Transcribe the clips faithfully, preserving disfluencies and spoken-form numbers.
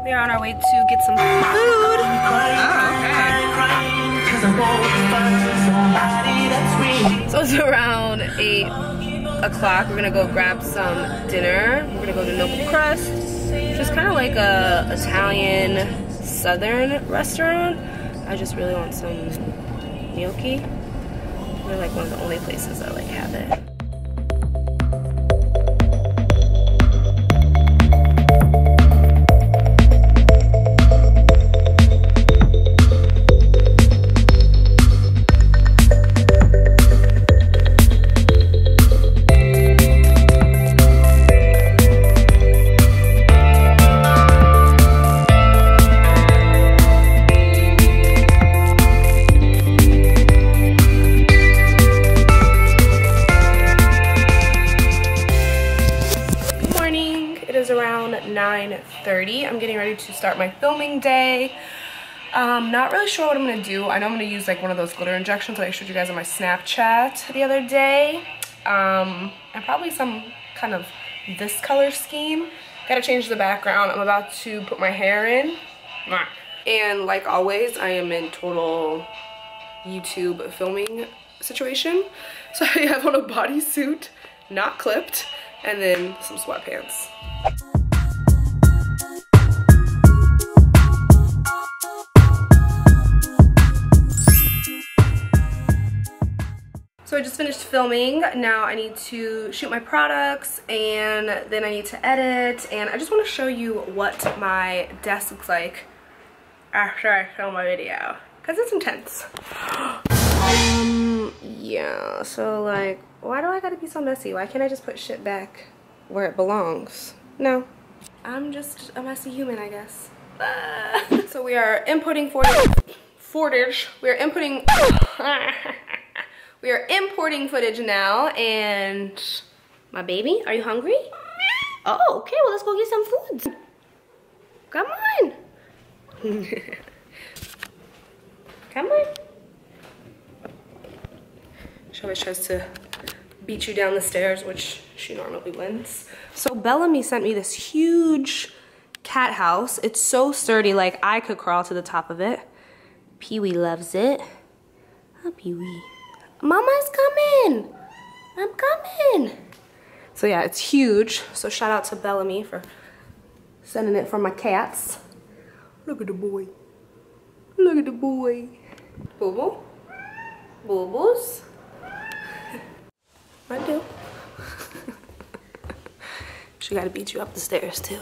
We are on our way to get some food. Oh, okay. So it's around eight o'clock. We're gonna go grab some dinner. We're gonna go to Noble Crust, which is kind of like a Italian southern restaurant. I just really want some gnocchi. They're like one of the only places that like have it. nine thirty. I'm getting ready to start my filming day. Um, not really sure what I'm gonna do. I know I'm gonna use like one of those glitter injections that I showed you guys on my Snapchat the other day. Um, and probably some kind of this color scheme. Gotta change the background. I'm about to put my hair in. And like always, I am in total YouTube filming situation. So I have on a bodysuit, not clipped, and then some sweatpants. So I just finished filming. Now I need to shoot my products and then I need to edit, and I just want to show you what my desk looks like after I film my video, because it's intense. um, yeah, so like, why do I gotta be so messy? Why can't I just put shit back where it belongs? No, I'm just a messy human, I guess. Uh, so we are inputting footage. Footage. We are inputting. We are importing footage now, and my baby, are you hungry? Oh, okay, well let's go get some food. Come on. Come on. She always tries to beat you down the stairs, which she normally wins. So Bellami sent me this huge cat house. It's so sturdy, like I could crawl to the top of it. Pee-wee loves it. Oh, Pee-wee. Mama's coming. I'm coming. So yeah, it's huge. So shout out to Bellami for sending it for my cats. Look at the boy. Look at the boy. Booboo. Boo-boos. I do. She gotta beat you up the stairs too.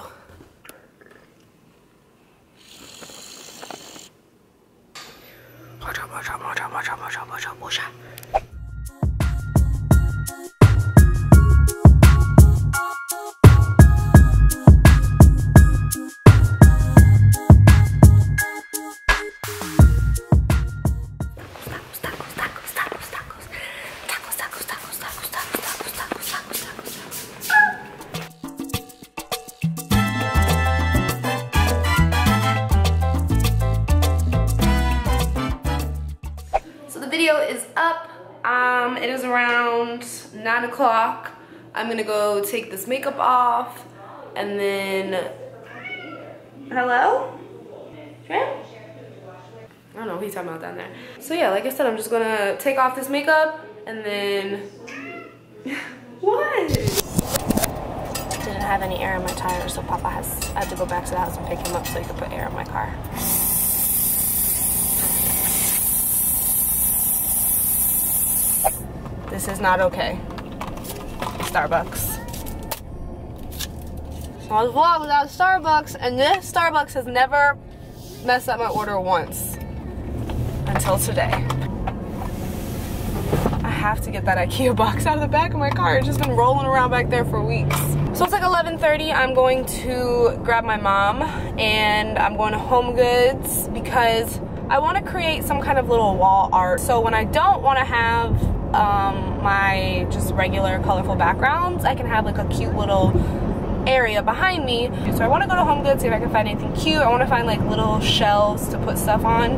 Video is up. Um, it is around nine o'clock. I'm gonna go take this makeup off, and then hello? Shrimp? I don't know what he's talking about down there. So yeah, like I said, I'm just gonna take off this makeup and then what? Didn't have any air in my tires, so Papa has I had to go back to the house and pick him up so he could put air in my car. This is not okay. Starbucks. So I was vlogging without Starbucks, and this Starbucks has never messed up my order once. Until today. I have to get that IKEA box out of the back of my car. It's just been rolling around back there for weeks. So it's like eleven thirty. I'm going to grab my mom, and I'm going to Home Goods because I want to create some kind of little wall art. So when I don't want to have um, my just regular colorful backgrounds, I can have like a cute little area behind me. So I want to go to Home Goods, see if I can find anything cute. I want to find like little shelves to put stuff on.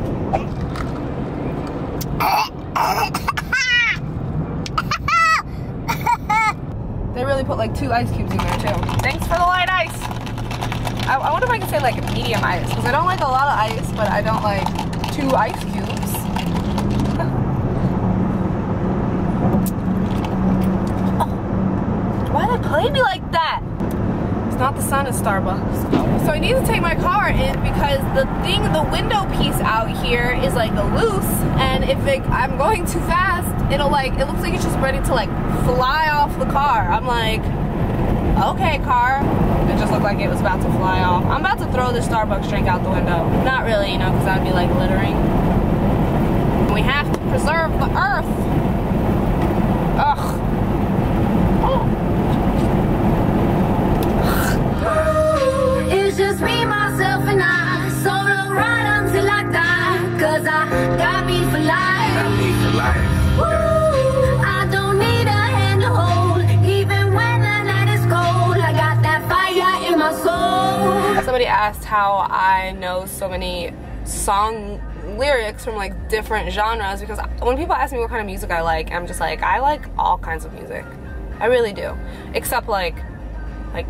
They really put like two ice cubes in there too. Thanks for the light ice. I, I wonder if I can say like medium ice, because I don't like a lot of ice, but I don't like two ice cubes. Oh. Why do they play me like that? It's not the sun, it's Starbucks. So I need to take my car in because the thing, the window piece out here is like loose, and if it, I'm going too fast, it'll like, it looks like it's just ready to like fly off the car. I'm like, okay, car. It just looked like it was about to fly off. I'm about to throw this Starbucks drink out the window. Not really, you know, because that would be like littering. We have to preserve the earth. Ugh. It's just me, myself, and I. Solo ride until I die. Cause I got me for life. Got me for life. Woo, I don't need a hand to hold. Even when the night is cold, I got that fire in my soul. Somebody asked how I know so many song lyrics from like different genres, because when people ask me what kind of music I like, I'm just like, I like all kinds of music. I really do. Except like, like,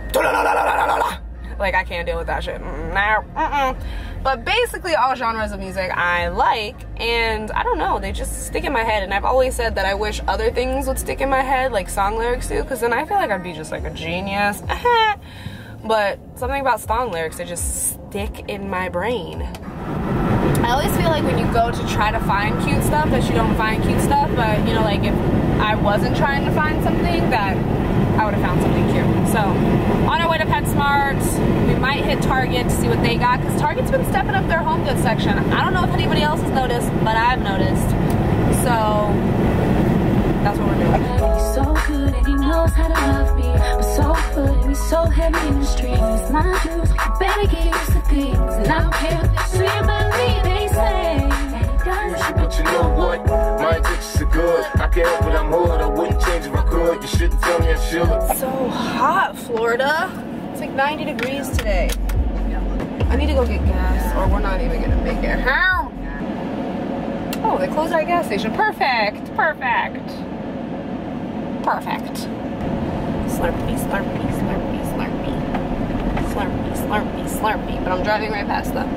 like I can't deal with that shit. Nah, mm-mm. But basically all genres of music I like, and I don't know, they just stick in my head. And I've always said that I wish other things would stick in my head, like song lyrics do, because then I feel like I'd be just like a genius. But something about song lyrics, they just stick in my brain. I always feel like when you go to try to find cute stuff that you don't find cute stuff, but you know, like if I wasn't trying to find something, that I would have found something cute. So on our way to PetSmart, we might hit Target to see what they got, because Target's been stepping up their home goods section. I don't know if anybody else has noticed, but I've noticed. So that's what we're doing. He's so good and he knows how to love me. But so good and he's so heavy in the streets. My shoes, you better get used to things. And I don't care what they say about me, they say. But you know what? My intentions are good. I can't help it, I'm hood. I wouldn't change if I could. You shouldn't tell me I should. It's so hot, Florida. It's like ninety degrees today. I need to go get gas, or we're not even gonna make it. How? Oh, they closed our gas station. Perfect. Perfect. Perfect. Slurpee, slurpee, slurpee, slurpee. Slurpee, slurpee, slurpee. But I'm driving right past them.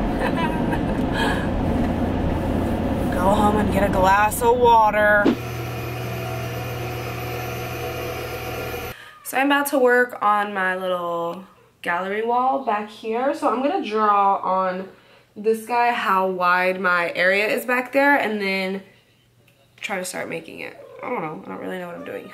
Go home and get a glass of water. So I'm about to work on my little gallery wall back here. So I'm gonna draw on this guy how wide my area is back there, and then try to start making it. I don't know, I don't really know what I'm doing.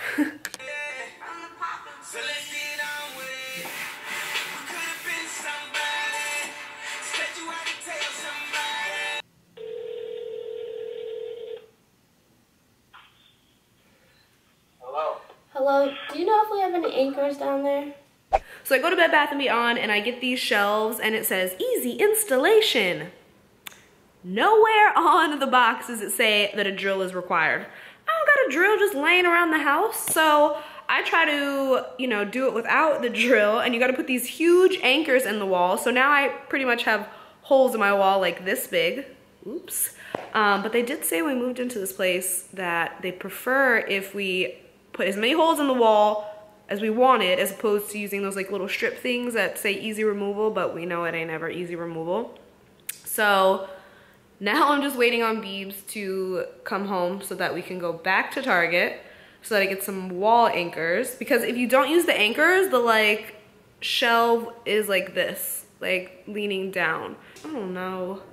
Hello, do you know if we have any anchors down there? So I go to Bed Bath and Beyond and I get these shelves and it says easy installation. Nowhere on the box does it say that a drill is required. I don't got a drill just laying around the house, so I try to, you know, do it without the drill, and you gotta put these huge anchors in the wall. So now I pretty much have holes in my wall like this big. Oops. Um, but they did say when we moved into this place that they prefer if we put as many holes in the wall as we wanted, as opposed to using those like little strip things that say easy removal, but we know it ain't ever easy removal. So now I'm just waiting on Beebs to come home so that we can go back to Target so that I get some wall anchors, because if you don't use the anchors, the like shelf is like this, like leaning down. I don't know.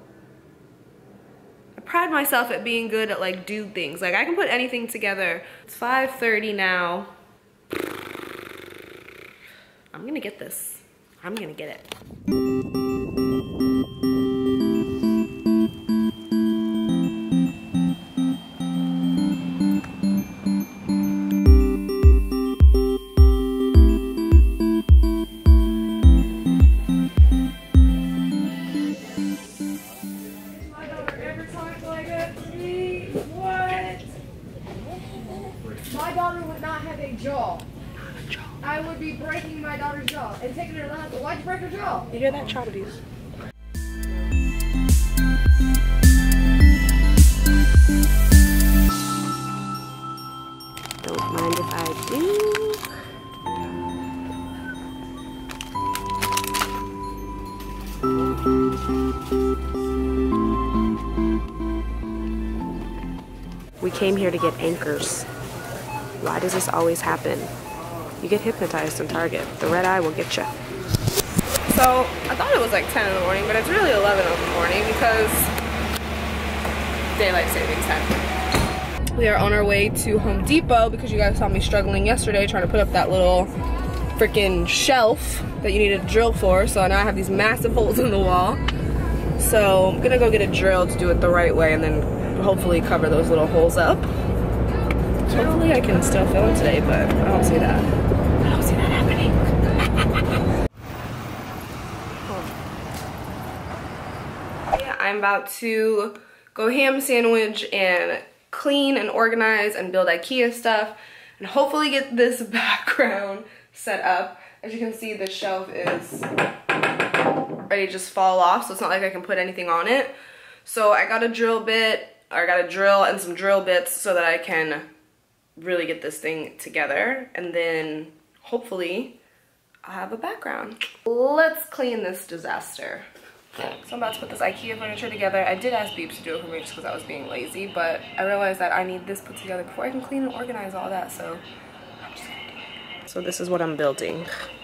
I pride myself at being good at like dude things. Like I can put anything together. It's five thirty now. I'm gonna get this. I'm gonna get it. My daughter would not have a jaw. I would be breaking my daughter's jaw and taking her to the hospital. Why'd you break her jaw? You hear that, Chobadies? Don't mind if I do. came here to get anchors. Why does this always happen? You get hypnotized in Target. The red eye will get you. So, I thought it was like ten in the morning, but it's really eleven in the morning because daylight savings time. We are on our way to Home Depot because you guys saw me struggling yesterday trying to put up that little freaking shelf that you need a drill for. So now I have these massive holes in the wall. So I'm gonna go get a drill to do it the right way and then hopefully cover those little holes up. Hopefully I can still film today, but I don't see that. I don't see that happening. Yeah, I'm about to go ham sandwich and clean and organize and build IKEA stuff and hopefully get this background set up. As you can see, the shelf is ready to just fall off, so it's not like I can put anything on it. So I got a drill bit, or I got a drill and some drill bits so that I can really get this thing together, and then hopefully I'll have a background. Let's clean this disaster. So I'm about to put this IKEA furniture together. I did ask Beeps to do it for me just because I was being lazy, but I realized that I need this put together before I can clean and organize all that, so I'm just gonna do it. So this is what I'm building.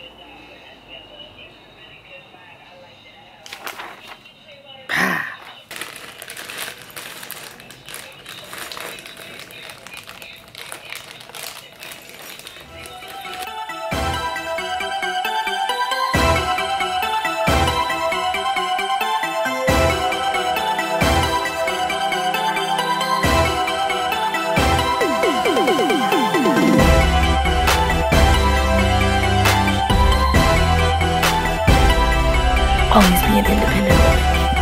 Always be an independent woman.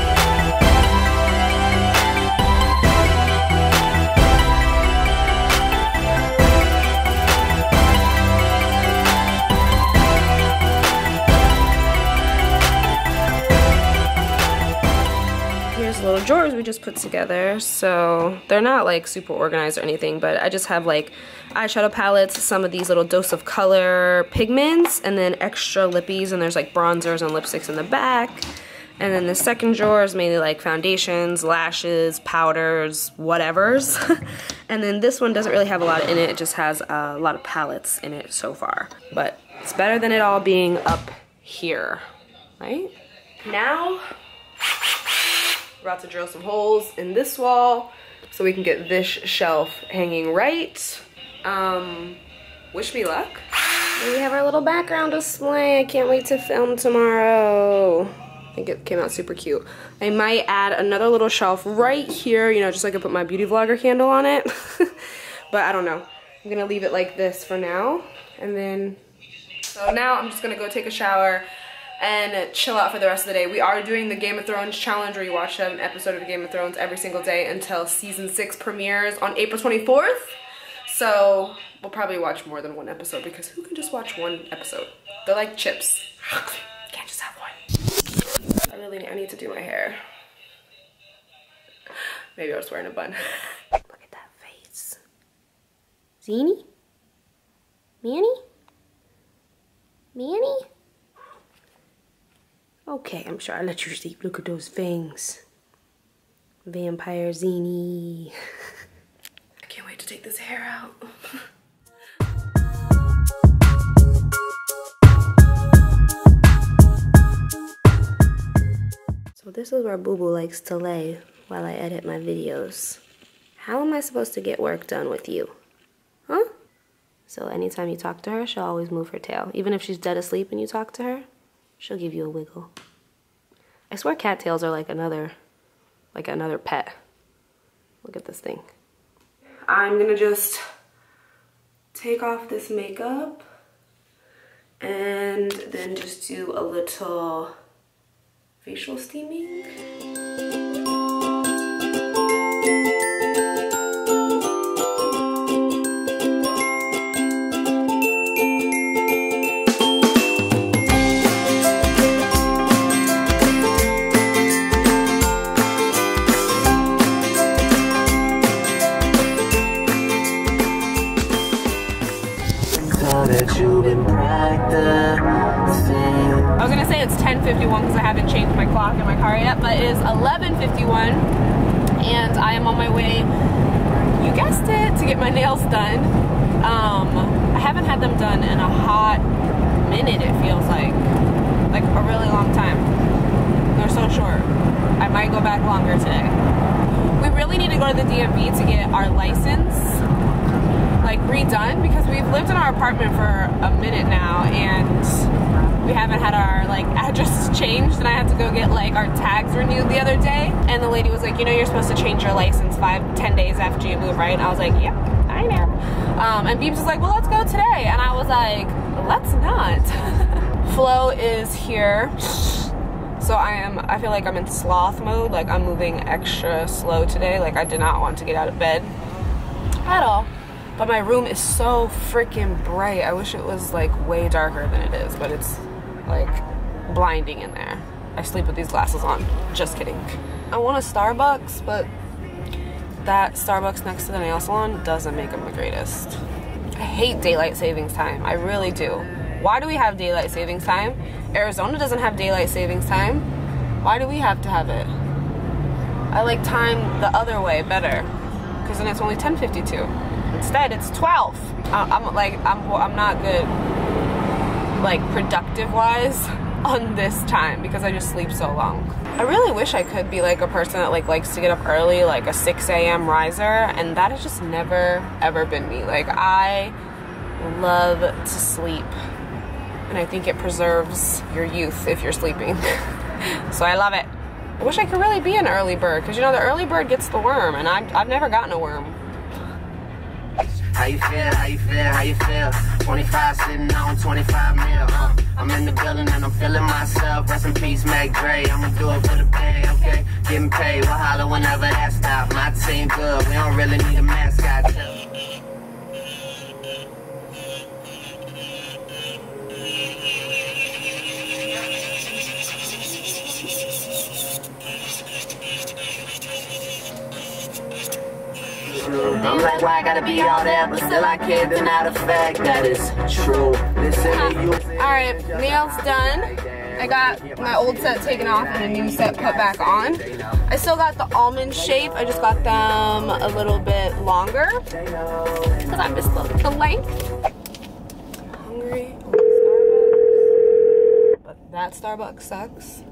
Here's the little drawers we just put together. So they're not like super organized or anything, but I just have like eyeshadow palettes, some of these little dose of color pigments, and then extra lippies, and there's like bronzers and lipsticks in the back. And then the second drawer is mainly like foundations, lashes, powders, whatevers. And then this one doesn't really have a lot in it, it just has a lot of palettes in it so far. But it's better than it all being up here, right? Now, we're about to drill some holes in this wall so we can get this shelf hanging right. Um, wish me luck. And we have our little background display. I can't wait to film tomorrow. I think it came out super cute. I might add another little shelf right here, you know, just so I can put my beauty vlogger candle on it. But I don't know. I'm gonna leave it like this for now. And then, so now I'm just gonna go take a shower and chill out for the rest of the day. We are doing the Game of Thrones challenge where you watch an episode of Game of Thrones every single day until season six premieres on April twenty-fourth. So we'll probably watch more than one episode because who can just watch one episode? They're like chips. Can't just have one. I really need, I need to do my hair. Maybe I was wearing a bun. Look at that face. Zini? Manny? Manny? Okay, I'm sure I let you sleep. Look at those fangs. Vampire Zini. I can't wait to take this hair out. So this is where Booboo likes to lay while I edit my videos. How am I supposed to get work done with you? Huh? So anytime you talk to her, she'll always move her tail. Even if she's dead asleep and you talk to her, she'll give you a wiggle. I swear cattails are like another, like another pet. Look at this thing. I'm gonna just take off this makeup and then just do a little facial steaming. I was gonna say it's ten fifty-one because I haven't changed my clock in my car yet, but it is eleven fifty-one and I am on my way. You you guessed it, to get my nails done. Um, I haven't had them done in a hot minute, it feels like. Like a really long time. They're so short. I might go back longer today. We really need to go to the D M V to get our license like redone, because we've lived in our apartment for a minute now and we haven't had our like addresses changed, and I had to go get like our tags renewed the other day, and the lady was like, you know, you're supposed to change your license five, ten days after you move, right? And I was like, yep, I know. Um, and Beebs was like, well, let's go today. And I was like, let's not. Flo is here. So I am, I feel like I'm in sloth mode. Like I'm moving extra slow today. Like I did not want to get out of bed at all. But my room is so freaking bright. I wish it was like way darker than it is, but it's like blinding in there. I sleep with these glasses on. Just kidding. I want a Starbucks, but that Starbucks next to the nail salon doesn't make them the greatest. I hate daylight savings time. I really do. Why do we have daylight savings time? Arizona doesn't have daylight savings time. Why do we have to have it? I like time the other way better, because then it's only ten fifty-two. Instead, it's twelve. I'm like, I'm, I'm not good, like productive-wise, on this time because I just sleep so long. I really wish I could be like a person that like likes to get up early, like a six A M riser, and that has just never ever been me. Like I love to sleep, and I think it preserves your youth if you're sleeping. So I love it. I wish I could really be an early bird, because you know the early bird gets the worm, and I've, I've never gotten a worm. How you feel, how you feel, how you feel? twenty-five sitting on twenty-five mil, uh. I'm in the building and I'm feeling myself. Rest in peace, Mac Dre. I'ma do it for the pay, okay? Getting paid, we'll holler whenever that stop. My team good, we don't really need a mascot. I'm like, why I gotta be all that, but still I can't deny the fact that it's true. Listen to you. Alright, nails done. I got my old set taken off and a new set put back on. I still got the almond shape, I just got them a little bit longer because I missed the, the length. I'm hungry. Starbucks. But that Starbucks sucks.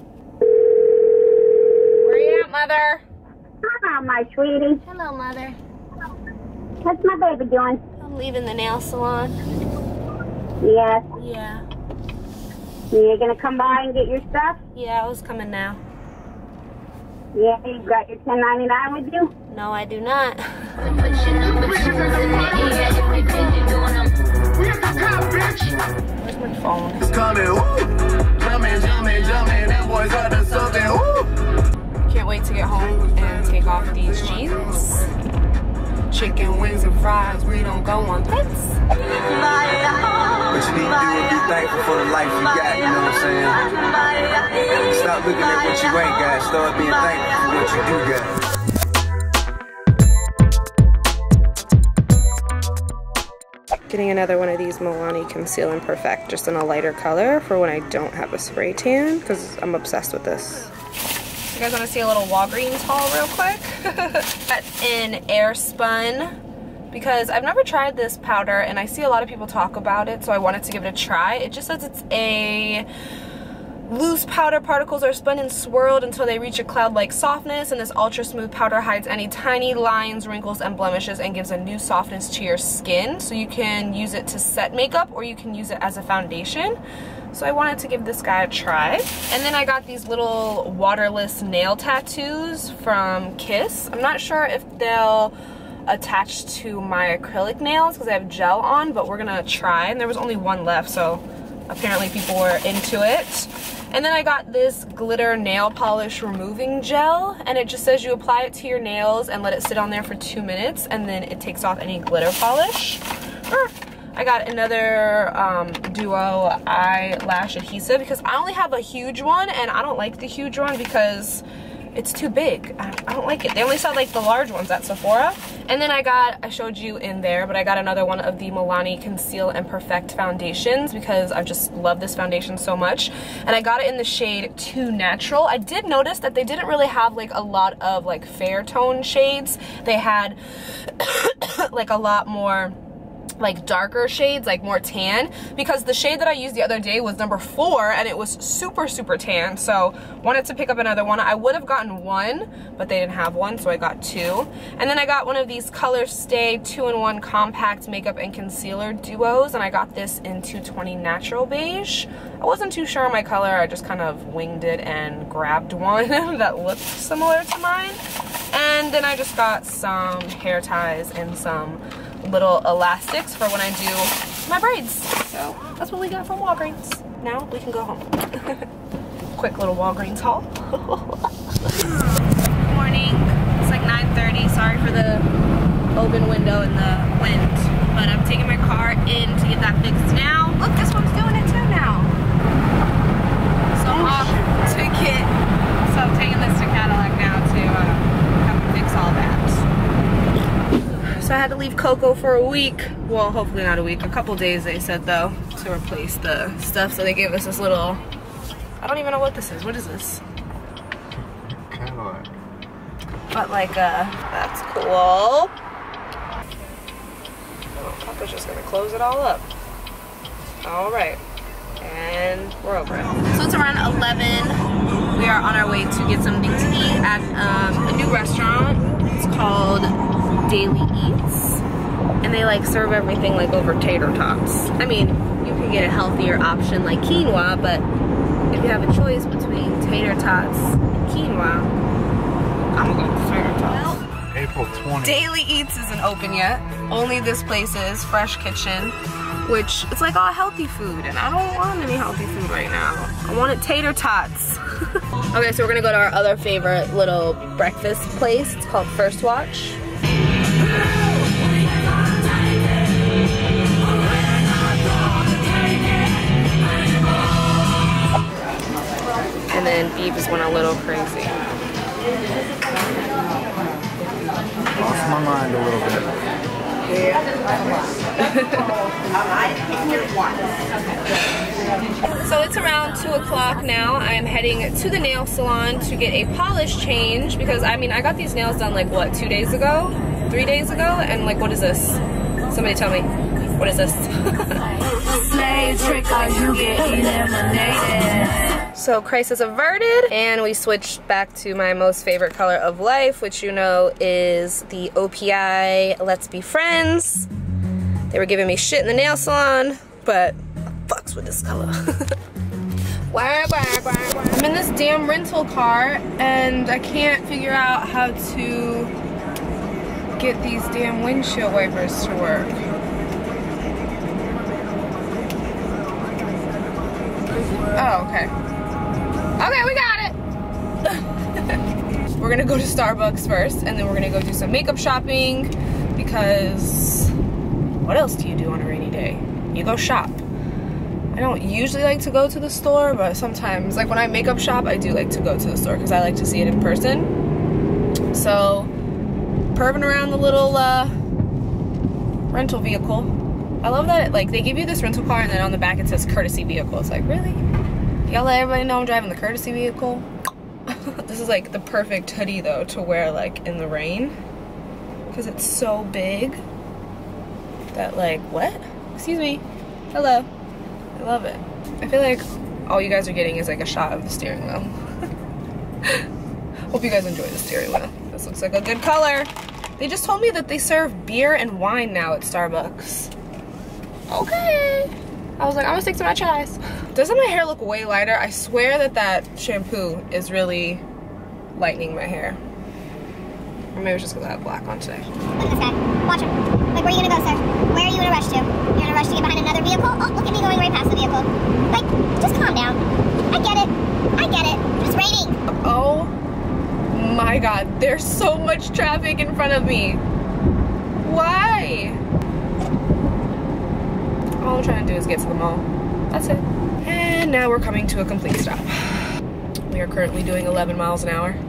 Where you at, Mother? Hello, my sweetie. Hello, Mother. What's my baby doing? I'm leaving the nail salon. Yes. Yeah. You're gonna come by and get your stuff? Yeah, I was coming now. Yeah, you got your ten ninety-nine with you? No, I do not. We at the top, bitch. Where's my phone? It's coming, woo. Jumping, jumping, jumping. That boy's up to something, woo. Can't wait to get home and take off these jeans. Chicken wings and fries, we don't go on dates. What you need to do is be thankful for the life you got, you know what I'm saying? Stop looking at what you ain't got, start being thankful for what you do got. Getting another one of these Milani Conceal and Perfect, just in a lighter color for when I don't have a spray tan, because I'm obsessed with this. You guys want to see a little Walgreens haul real quick? An air spun, because I've never tried this powder and I see a lot of people talk about it, so I wanted to give it a try. It just says it's a loose powder. Particles are spun and swirled until they reach a cloud-like softness, and this ultra smooth powder hides any tiny lines, wrinkles, and blemishes and gives a new softness to your skin. So you can use it to set makeup or you can use it as a foundation. So I wanted to give this guy a try. And then I got these little waterless nail tattoos from Kiss. I'm not sure if they'll attach to my acrylic nails because I have gel on, but we're gonna try. And there was only one left, so apparently people were into it. And then I got this glitter nail polish removing gel, and it just says you apply it to your nails and let it sit on there for two minutes, and then it takes off any glitter polish. I got another um, Duo eyelash adhesive because I only have a huge one, and I don't like the huge one because it's too big. I, I don't like it. They only sell like the large ones at Sephora. And then I got, I showed you in there, but I got another one of the Milani Conceal and Perfect foundations because I just love this foundation so much. And I got it in the shade Too Natural. I did notice that they didn't really have like a lot of like fair tone shades. They had like a lot more like darker shades, like more tan, because the shade that I used the other day was number four and it was super super tan. So wanted to pick up another one. I would have gotten one, but they didn't have one, so I got two. And then I got one of these Color Stay two in one compact makeup and concealer duos, and I got this in two twenty Natural Beige. I wasn't too sure on my color, I just kind of winged it and grabbed one that looked similar to mine. And then I just got some hair ties and some little elastics for when I do my braids. So that's what we got from Walgreens. Now we can go home. Quick little Walgreens haul. Good morning. It's like nine thirty. Sorry for the open window and the wind, but I'm taking my car in to get that fixed now. Look, this one's doing it too now. So I'm off to get, so I'm taking this to Cadillac now to uh, have them fix all that. So I had to leave Coco for a week. Well, hopefully not a week, a couple days they said though, to replace the stuff. So they gave us this little, I don't even know what this is. What is this? Cadillac. But like, uh, that's cool. Oh, Papa's just gonna close it all up. All right, and we're over it. So it's around eleven. We are on our way to get something to eat at um, a new restaurant. It's called Daily Eats, and they like serve everything like over tater tots. I mean, you can get a healthier option like quinoa, but if you have a choice between tater tots and quinoa, I'm gonna go with tater tots. Well, April twentieth. Daily Eats isn't open yet. Only this place is, Fresh Kitchen, which it's like all healthy food, and I don't want any healthy food right now. I wanted tater tots. Okay, so we're gonna go to our other favorite little breakfast place. It's called First Watch. And then Beebs went a little crazy. Lost my mind a little bit. So it's around two o'clock now. I'm heading to the nail salon to get a polish change because I mean I got these nails done like what, two days ago? Three days ago? And like, what is this? Somebody tell me. What is this? So crisis averted, and we switched back to my most favorite color of life, which you know is the O P I Let's Be Friends. They were giving me shit in the nail salon, but I fucks with this color. I'm in this damn rental car, and I can't figure out how to get these damn windshield wipers to work. Oh, okay. Okay, we got it! We're gonna go to Starbucks first, and then we're gonna go do some makeup shopping, because what else do you do on a rainy day? You go shop. I don't usually like to go to the store, but sometimes, like when I makeup shop, I do like to go to the store, because I like to see it in person. So, perving around the little uh, rental vehicle. I love that it, like, they give you this rental car and then on the back it says courtesy vehicle. It's like, really? Y'all let everybody know I'm driving the courtesy vehicle? This is like the perfect hoodie though to wear like in the rain, because it's so big that like, what? Excuse me. Hello. I love it. I feel like all you guys are getting is like a shot of the steering wheel. Hope you guys enjoy the steering wheel. This looks like a good color. They just told me that they serve beer and wine now at Starbucks. Okay. I was like, I'm gonna stick to my chais. Doesn't my hair look way lighter? I swear that that shampoo is really lightening my hair. Or maybe it's just because I have black on today. Look at this guy. Watch him. Like, where are you gonna go, sir? Where are you in a rush to? You're in a rush to get behind another vehicle? Oh, look at me going right past the vehicle. Like, just calm down. I get it. I get it. It's raining. Oh my god. There's so much traffic in front of me. Why? All I'm trying to do is get to the mall. That's it. And now we're coming to a complete stop. We are currently doing eleven miles an hour.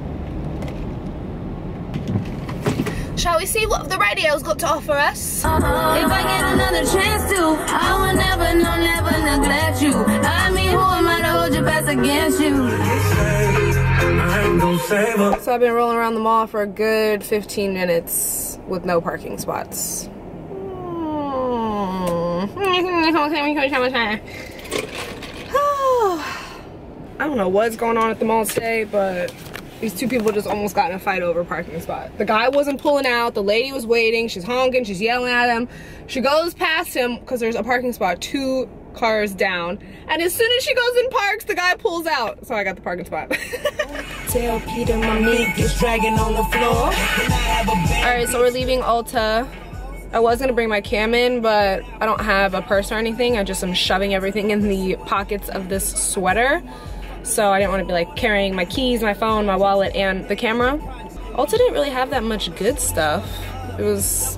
Shall we see what the radio's got to offer us? Uh-uh. If I get another chance to, I will never, no, never neglect you. I mean, who am I to hold your best against you? So I've been rolling around the mall for a good fifteen minutes. with no parking spots. I don't know what's going on at the mall today, but these two people just almost got in a fight over a parking spot. The guy wasn't pulling out, the lady was waiting, she's honking, she's yelling at him. She goes past him because there's a parking spot two cars down, and as soon as she goes in parks, the guy pulls out. So I got the parking spot. Tell Peter my meat is dragging on the floor. Alright, so we're leaving Ulta. I was gonna bring my cam in, but I don't have a purse or anything. I just am shoving everything in the pockets of this sweater. So I didn't want to be like carrying my keys, my phone, my wallet, and the camera. Ulta didn't really have that much good stuff. It was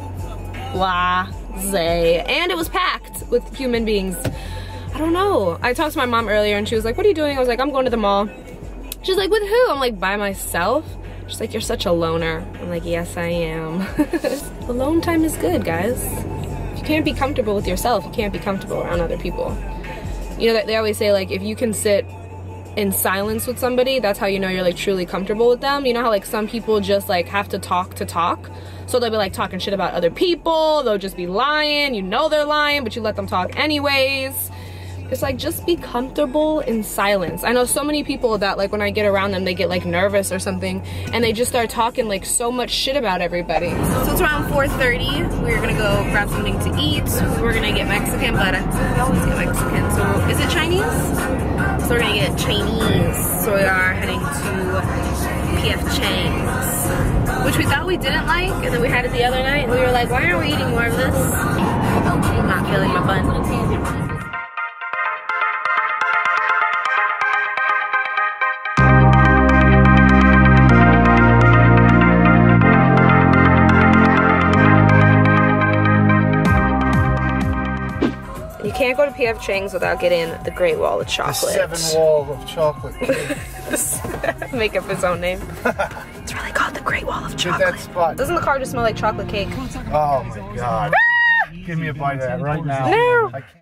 blasé, and it was packed with human beings. I don't know. I talked to my mom earlier and she was like, what are you doing? I was like, I'm going to the mall. She's like, with who? I'm like, by myself. She's like, you're such a loner. I'm like, yes, I am. Alone time is good, guys. If you can't be comfortable with yourself, you can't be comfortable around other people. You know, they always say, like, if you can sit in silence with somebody, that's how you know you're like truly comfortable with them. You know how like some people just like have to talk to talk, so they'll be like talking shit about other people, they'll just be lying, you know they're lying, but you let them talk anyways. It's like, just be comfortable in silence. I know so many people that like when I get around them, they get like nervous or something, and they just start talking like so much shit about everybody. So it's around four thirty. We're gonna go grab something to eat. We're gonna get Mexican, but we always get Mexican. So is it Chinese? So we're gonna get Chinese. So we are heading to P F Chang's, which we thought we didn't like, and then we had it the other night, and we were like, why aren't we eating more of this? I'm not feeling my bun. You can't go to P F Chang's without getting the Great Wall of Chocolate. The seven wall of chocolate. Make up his own name. It's really called the Great Wall of Chocolate. That spot. Doesn't the car just smell like chocolate cake? Oh my god. Give me a bite of that right now. No. I can't